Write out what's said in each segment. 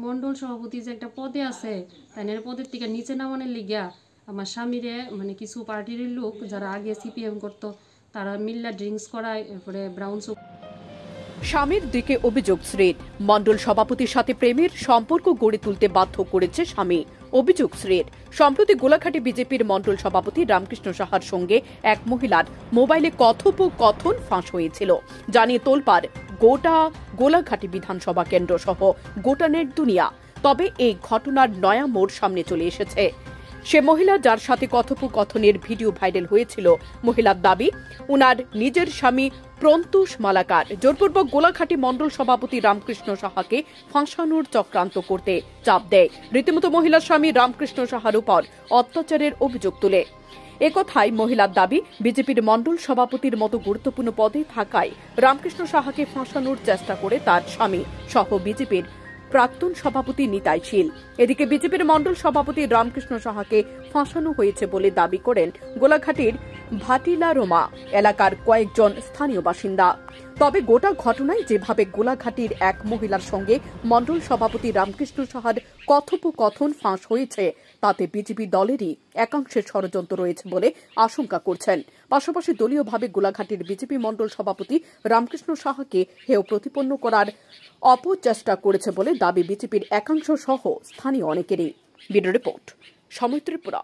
মন্ডল সভাপতি যে একটা পদে আছে তাই পদের থেকে নিচে নামানোর লিগা আমার স্বামীরে মানে কিছু পার্টির লোক যারা আগে সিপিএম করতো তারা মিল্লা ড্রিঙ্কস করায়, এরপরে ব্রাউন সুগার। স্বামীর দিকে অভিযোগ শ্রীর, মন্ডল সভাপতির সাথে প্রেমের সম্পর্ক গড়ে তুলতে বাধ্য করেছে স্বামী। অভিযোগ শ্রীর, সম্প্রতি গোলাঘাটে বিজেপির মন্ডল সভাপতি রামকৃষ্ণ সাহার সঙ্গে এক মহিলার মোবাইলে কথোপকথন ফাঁস হয়েছিল, জানিয়ে তোলপাড় গোটা গোলাঘাটি বিধানসভা কেন্দ্র সহ গোটা নেট দুনিয়া। তবে এই ঘটনার নয়া মোড় সামনে চলে এসেছে। সে মহিলা যার সাথে কথোপকথনের ভিডিও ভাইরাল হয়েছিল, মহিলার দাবি উনার নিজের স্বামী প্রন্তুষ মালাকার জোরপূর্বক গোলাঘাটি মন্ডল সভাপতি রামকৃষ্ণ সাহাকে ফাঁসানোর চক্রান্ত করতে চাপ দেয়। রীতিমতো মহিলার স্বামী রামকৃষ্ণ সাহার উপর অত্যাচারের অভিযোগ তোলে। একথায় মহিলার দাবি, বিজেপির মন্ডল সভাপতির মতো গুরুত্বপূর্ণ পদে থাকায় রামকৃষ্ণ সাহাকে ফাঁসানোর চেষ্টা করে তার স্বামী সহ বিজেপির প্রাক্তন সভাপতি নিতাই শীল। এদিকে বিজেপির মন্ডল সভাপতি রামকৃষ্ণ সাহাকে ফাঁসানো হয়েছে বলে দাবি করেন গোলাঘাটির ভাটিলারোমা এলাকার কয়েকজন স্থানীয় বাসিন্দা। তবে গোটা ঘটনায় যেভাবে গোলাঘাটির এক মহিলার সঙ্গে মন্ডল সভাপতি রামকৃষ্ণ সাহার কথোপকথন ফাঁস হয়েছে তাতে বিজেপি দলেরই একাংশের ষড়যন্ত্র রয়েছে বলে আশঙ্কা করছেন। পাশাপাশি দলীয়ভাবে গোলাঘাটির বিজেপি মন্ডল সভাপতি রামকৃষ্ণ সাহাকে হেয় প্রতিপন্ন করার অপচেষ্টা করেছে বলে দাবি বিজেপির একাংশ সহ স্থানীয় অনেকেরই। ব্যুরো রিপোর্ট, সময় ত্রিপুরা।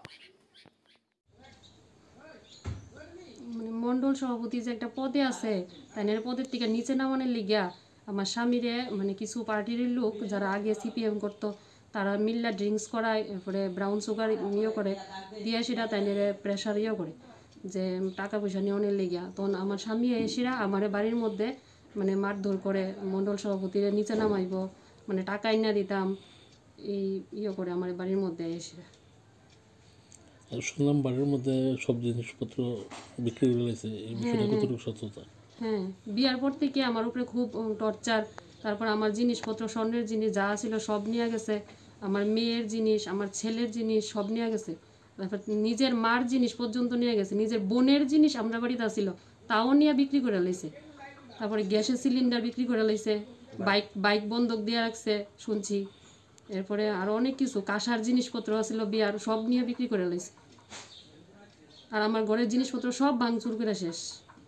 মন্ডল সভাপতি যে একটা পদে আছে তাই পদের থেকে নিচে নামানোর লিগা আমার স্বামীরে মানে কিছু পার্টির লোক যারা আগে সিপিএম করতো তারা মিল্লা ড্রিঙ্কস করায়, এরপরে ব্রাউন সুগার করে দিয়ে সেটা তাই প্রেশার করে যে টাকা পয়সা নেওয়ানোর লিগা। তখন আমার স্বামী এসেরা আমার বাড়ির মধ্যে মানে মারধর করে, মন্ডল সভাপতির নিচে নামাইব, মানে টাকা আইনা দিতাম, এই করে আমার বাড়ির মধ্যে এসেরা। শুনলাম বাড়ির মধ্যে সব জিনিসপত্র বিক্রি করে গেছে, এই বিষয়টা কতটুকু সত্যতা? হ্যাঁ, বিয়ার পর থেকে আমার উপরে খুব টর্চার। তারপর আমার জিনিসপত্র, স্বর্ণের জিনিস যা ছিল সব নিয়ে গেছে, আমার মেয়ের জিনিস, আমার ছেলের জিনিস সব নিয়ে গেছে। তারপর নিজের মার জিনিস পর্যন্ত নিয়ে গেছে, নিজের বোনের জিনিস আমরা বাড়িতে আসছিল তাও নিয়ে বিক্রি করে লাইছে। তারপরে গ্যাসের সিলিন্ডার বিক্রি করে লাইছে, বাইক বন্ধক দিয়ে রাখছে শুনছি। এরপরে আরও অনেক কিছু কাঁসার জিনিসপত্র আছিল বিয়ার, সব নিয়ে বিক্রি করে লাইছে। আর আমার ঘরের জিনিসপত্র সব ভাঙচুর করে শেষ।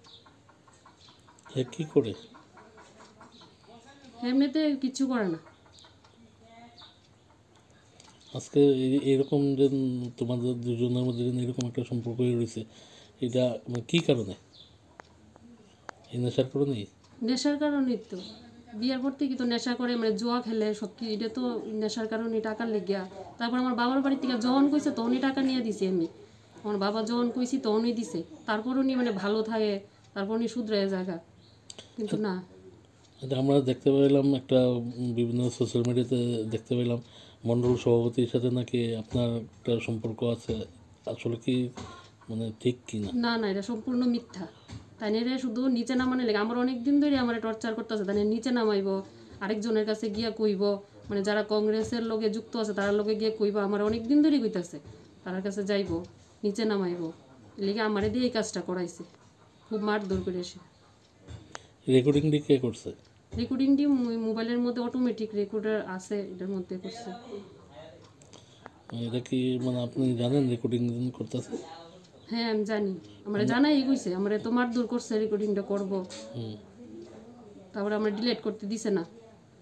কি করে? এমনিতে কিছু করে না। আজকে এরকম যে তোমাদের দুজনের মধ্যে এরকম একটা সম্পর্ক রয়েছে, এটা কি কারণে? এই নেশার কারণেই? নেশার কারণেই তো, বিয়ার পর থেকে তো নেশা করে, মানে জুয়া খেলে সব কি, এটা তো নেশার কারণে, টাকার লেগিয়া। তারপর আমার বাবার বাড়ি থেকে যখন কইছে তখনই টাকা নিয়ে দিছি আমি, আমার বাবা যখন কইছি তখনই দিছে। তারপর উনি মানে ভালো থাকে, তারপর উনি শুধরে জায়গা, কিন্তু না। আমরা দেখতে পেলাম একটা বিভিন্ন সোশ্যাল মিডিয়াতে দেখতে পেলাম মন্ডল সভাপতির সাথে নাকি আপনার একটা সম্পর্ক আছে, আসলে কি মানে ঠিক কি না? না না, এটা সম্পূর্ণ মিথ্যা। তাই রে শুধু নিচে নামানো লেগে আমার অনেক দিন ধরে আমার টর্চার করতেছে। তাই নিচে নামাইব, আরেকজনের কাছে গিয়া কইব, মানে যারা কংগ্রেসের লোকে যুক্ত আছে তার লোকে গিয়ে কইব, আমার অনেক দিন ধরে কইতাছে তার কাছে যাইব, নিচে নামাইব, লেগে আমারে দিয়ে এই কাজটা করাইছে, খুব মারধর করে এসে। রেকর্ডিংটি কে করছে? রেকর্ডিংটি মোবাইলের মধ্যে অটোমেটিক রেকর্ডার আছে, এটার মধ্যে করছে। এটা কি মানে আপনি জানেন রেকর্ডিং করতেছে? হ্যাঁ আমি জানি, আমার জানাই কইছে, আমার তো মারধর করছে, রেকর্ডিংটা করব, তারপরে আমার ডিলিট করতে দিছে না।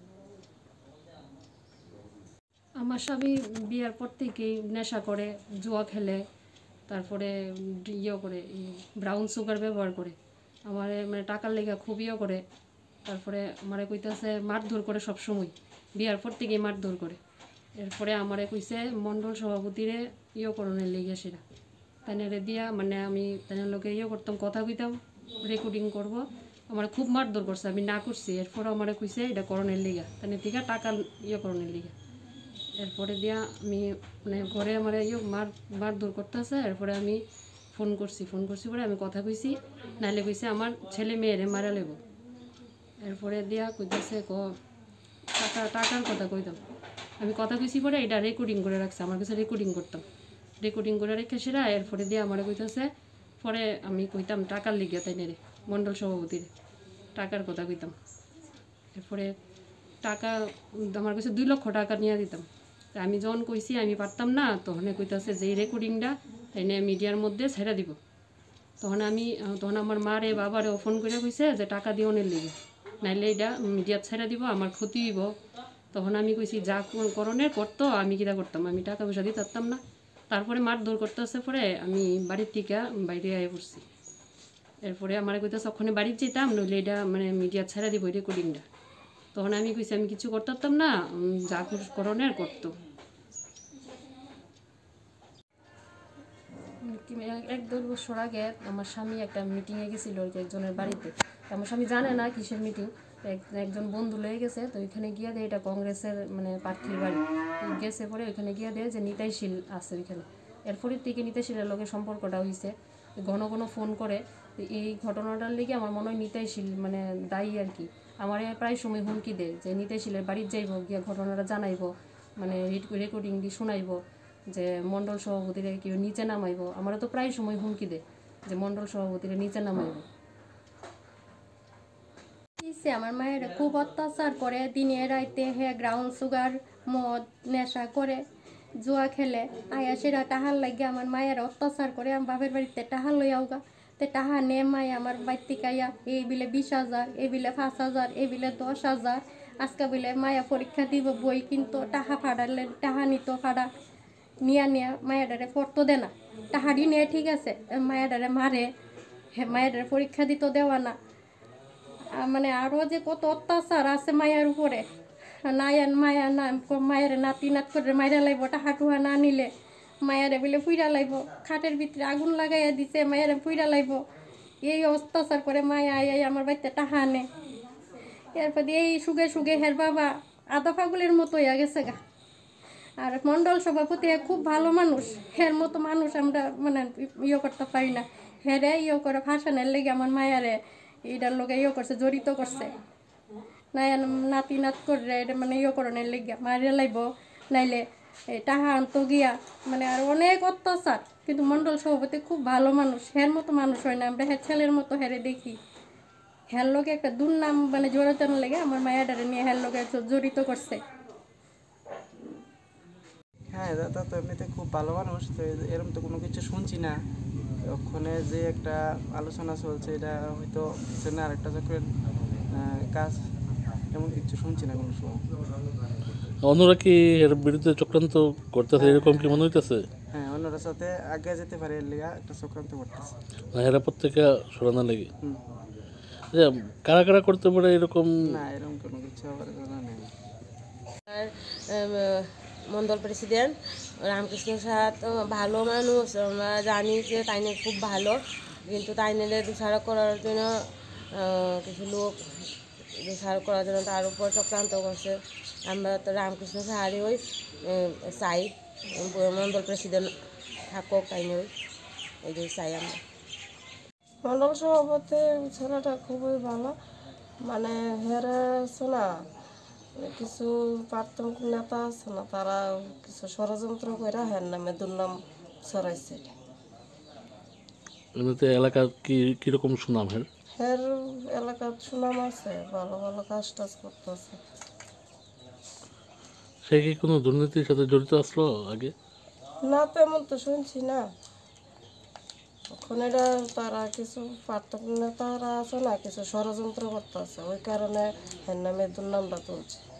আমার স্বামী বিয়ার পর থেকেই নেশা করে, জুয়া খেলে, তারপরে করে ব্রাউন সুগার ব্যবহার করে, আমার মানে টাকার লেগে খুব করে। তারপরে আমারে কইতেছে মারধর করে সব সময়, বিয়ার পর থেকেই মারধর করে। এরপরে আমারে কইছে মন্ডল সভাপতিরে করণের লেগে সেটা তাইনারে দিয়া, মানে আমি তাইনার লোকে করতাম, কথা কইতাম, রেকর্ডিং করব, আমার খুব মারধর করছে, আমি না করছি। এরপর আমারে কইছে এটা করণের লিগা, তাই থেকে টাকা করণের লিগা। এরপরে দিয়া আমি মানে ঘরে আমার মারধর করতেছে। এরপরে আমি ফোন করছি পরে আমি কথা কইছি, নাইলে কইছে আমার ছেলে মেয়েরে মারা লেব। এরপরে দিয়া কইতেছে টাকার কথা কইতাম, আমি কথা কইছি পরে এটা রেকর্ডিং করে রাখছে, আমার কাছে রেকর্ডিং করতাম, রেকর্ডিং করে রেখে সেরা। এরপরে দিয়ে আমার কইতেছে, পরে আমি কইতাম টাকার লিগিয়া তাই নেরে মন্ডল সভাপতির টাকার কথা কইতাম। এরপরে টাকা আমার কাছে 2 লক্ষ টাকা নিয়ে দিতাম। তা আমি যখন কইছি আমি পারতাম না, তখন কইতাছে যে এই রেকর্ডিংটা এনে মিডিয়ার মধ্যে ছেড়ে দিব। তখন আমার মারে বাবারে ফোন করে কইছে যে টাকা দিও নে লেগে, নাইলে এটা মিডিয়া ছেড়ে দিব, আমার ক্ষতি হইব। তখন আমি কইছি যা করণের করতো, আমি কিটা করতাম, আমি টাকা পয়সা দিতে পারতাম না। তারপরে মারধর করতেছে, পরে আমি বাড়ির থেকে বাইরে আয় পড়ছি। এরপরে আমার কইতেছে ওখানে বাড়ির যেতাম, নইলে এটা মানে মিডিয়া ছেড়ে দিব এই রেকর্ডিংটা। তখন আমি কইছি আমি কিছু করতে পারতাম না, যা করণের করতো। 1-2 বছর আগে আমার স্বামী একটা মিটিংয়ে গেছিল একজনের বাড়িতে। আমার স্বামী জানে না কিসের মিটিং, একজন বন্ধু লয়ে গেছে। তো ওইখানে গিয়ে দেয় এটা কংগ্রেসের মানে প্রার্থীর বাড়ি গেছে। পরে ওইখানে গিয়ে দেয় যে নিতাইশীল আছে ওইখানে। এরপরে থেকে নিতাইশীলের লোকে সম্পর্কটা হয়েছে, ঘন ঘন ফোন করে। এই ঘটনাটার লেগে আমার মনে হয় নিতাইশীল মানে দায়ী আর কি। আমার প্রায় সময় হুমকি দেয় যে নিতাইশীলের বাড়ির যাইব, গিয়া ঘটনাটা জানাইব, মানে রেকর্ডিং দিয়ে শোনাইব, যে মণ্ডল সভাপতিরা কেউ নিচে নামাইব। আমারও তো প্রায় সময় হুমকি দেয় যে মণ্ডল সভাপতিরা নিচে নামাইব। আমার মায়ের খুব অত্যাচার করে, দিনে রাইতে গ্রাউন্ড সুগার মদ নেশা করে, জুয়া খেলে। আয়া সেরা টাহার লাগে আমার মায়ের অত্যাচার করে। আমার বাপের বাড়িতে টাহা লইয়াও গা, তে টাহা নে মায় আমার বাড়িতে কাইয়া এই বিলে 20,000, এই বিলে 5,000, এই বিলে 10,000। আজকে বিলে মায়া পরীক্ষা দিব বই, কিন্তু টাহা ফাড়ালে টাহা নিত, ফাড়া নিয়া মায়াডারে পড়তো দে না। টাহাড়ি নিয়ে ঠিক আছে, মায়াডারে মারে, মায়াডারে পরীক্ষা দিত দেওয়া না। মানে আরও যে কত অত্যাচার আছে মায়ের উপরে। মায়ের নাতি নাত করে মায়েরা লাইব, টাহা টুহা না নিলে মায়েরে বলে ফুইরা লাইব, খাটের ভিতরে আগুন লাগাইয়া দিছে, মায়েরে ফুইরা লাইব। এই অত্যাচার করে মায়া আই আমার বাড়িতে টাহা আনে। এরপর এই সুগে হের বাবা আদা পাগলের মতো হইয়া গেছে গা। আর মণ্ডল সভাপতি খুব ভালো মানুষ, হের মতো মানুষ আমরা মানে করতে পারি না। হেরে করে ফাঁসানের লেগে আমার মায়ারে এটার লোকে করছে, জড়িত করছে। নাতি নাত করে মানে করণের লেগে মারিয়া লাইব, নাইলে টাহা আনতো গিয়া, মানে আর অনেক অত্যাচার। কিন্তু মণ্ডল সভাপতি খুব ভালো মানুষ, হের মতো মানুষ হয় না। আমরা হের ছেলের মতো হেরে দেখি। হের লোকে একটা দুর্নাম মানে জড়ানোর লেগে আমার মায়াডারে নিয়ে হের লোকে জড়িত করছে। হ্যাঁ, দাদা তো এমনিতে খুব ভালো মানুষ, তো এরকম তো কোনো কিছু শুনছি না। ওখানে যে একটা আলোচনা চলছে, এটা হয়তো পিছনে আরেকটা চক্রের কাজ, এমন কিছু শুনছি না কোনো সময়। অন্যরা কি এর বিরুদ্ধে চক্রান্ত করতেছে, এরকম কি মনে হইতেছে? হ্যাঁ, অন্যরা সাথে আগে যেতে পারে, এর লেগে একটা চক্রান্ত করতেছে। এরা প্রত্যেকে সরানো লেগে কারা কারা করতে পারে এরকম? না, এরকম কোনো কিছু আবার জানা নেই। মণ্ডল প্রেসিডেন্ট রামকৃষ্ণ সাহা তো ভালো মানুষ, আমরা জানি যে তাইনে খুব ভালো, কিন্তু তাইনে দোষারোপ করার জন্য কিছু লোক দোষারোপ করার জন্য তার উপর চক্রান্ত করছে। আমরা তো রামকৃষ্ণ সাহারই ওই চাই মণ্ডল প্রেসিডেন্ট থাকুক, তাইনে ওই এই চাই আমরা। মণ্ডল সভাপতি ছেলেটা খুবই ভালো, মানে হেরে শোনা কিছু প্রাক্তন নেতা আছে না, তারা কিছু ষড়যন্ত্র করে হের নামে দুর্নাম ছড়াইছে। এমনিতে এলাকা কিরকম সুনাম হের? হের এলাকার সুনাম আছে, ভালো ভালো কাজ টাজ করতেছে। সে কি কোনো দুর্নীতির সাথে জড়িত আসলো আগে? না, তেমন তো শুনছি না। এখন এটা তারা কিছু প্রাক্তন নেতারা আছে না, কিছু ষড়যন্ত্র করতেছে, ওই কারণে হের নামে দুর্নামটা তুলছে।